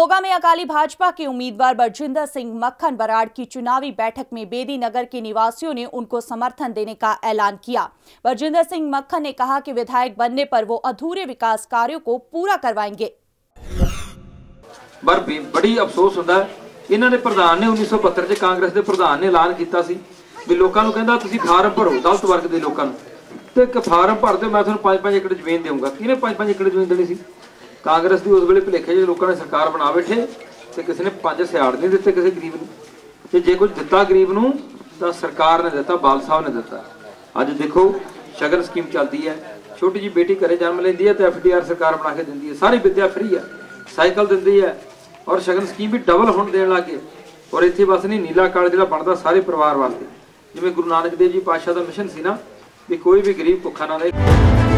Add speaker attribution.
Speaker 1: मोगा में अकाली भाजपा के उम्मीदवार बरजिंदर सिंह मक्खन बराड़ की चुनावी बैठक में बेदी नगर के निवासियों ने उनको समर्थन देने का ऐलान किया। बरजिंदर सिंह मक्खन ने कहा कि विधायक बनने पर वो अधूरे विकास कार्यों को पूरा करवाएंगे।
Speaker 2: बड़ी अफसोस होता है, इन्होंने प्रधान ने 1972 च कांग्रेस के प्रधान ने ऐलान किया भी लोगों को कहता तुसीं फार्म भरो दलित वर्ग के लोगों तो एक फार्म भर दो मैं तुहानूं 5-5 एकड़ जमीन दूंगा। किने 5-5 एकड़ जमीन देनी सी? कांग्रेस की उस वेले भुलेखे जो लोगों ने सरकार बना बैठे तो किसी ने 5 सियाड़ नहीं दिते किसी गरीब ने, जे कुछ दिता गरीब नूं तो सरकार ने दिता, बाल साहब ने दिता। अज देखो शगन स्कीम चलती है, छोटी जी बेटी घरे जन्म लेंदी है तो FDR सरकार बना के दिंदी है, सारी विद्या फ्री है, साइकिल दिंदी है और शगन स्कीम भी डबल होने देन लग गए। और इत्थे बस नहीं नीला कार्ड जिहड़ा बनदा सारे परिवार वास्ते, जिवें गुरु नानक देव जी पातशाह का मिशन सी ना भी कोई भी गरीब भुखा ना रहे।